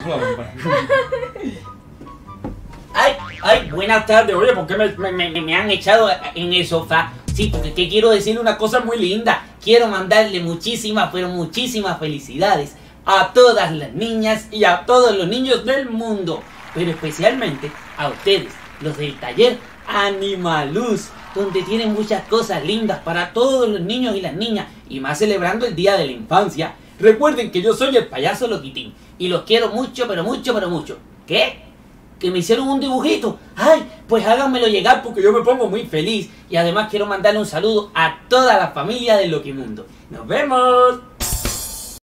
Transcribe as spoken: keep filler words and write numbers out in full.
Ay, ay, buenas tardes. Oye, ¿por qué me, me, me, me han echado en el sofá? Sí, porque que quiero decirle una cosa muy linda. Quiero mandarle muchísimas, pero muchísimas felicidades a todas las niñas y a todos los niños del mundo. Pero especialmente a ustedes, los del taller Animaluz, donde tienen muchas cosas lindas para todos los niños y las niñas, y más celebrando el Día de la Infancia. Recuerden que yo soy el payaso Loquitín, y los quiero mucho, pero mucho, pero mucho. ¿Qué? ¿Que me hicieron un dibujito? Ay, pues háganmelo llegar porque yo me pongo muy feliz. Y además quiero mandarle un saludo a toda la familia del Loquimundo. ¡Nos vemos!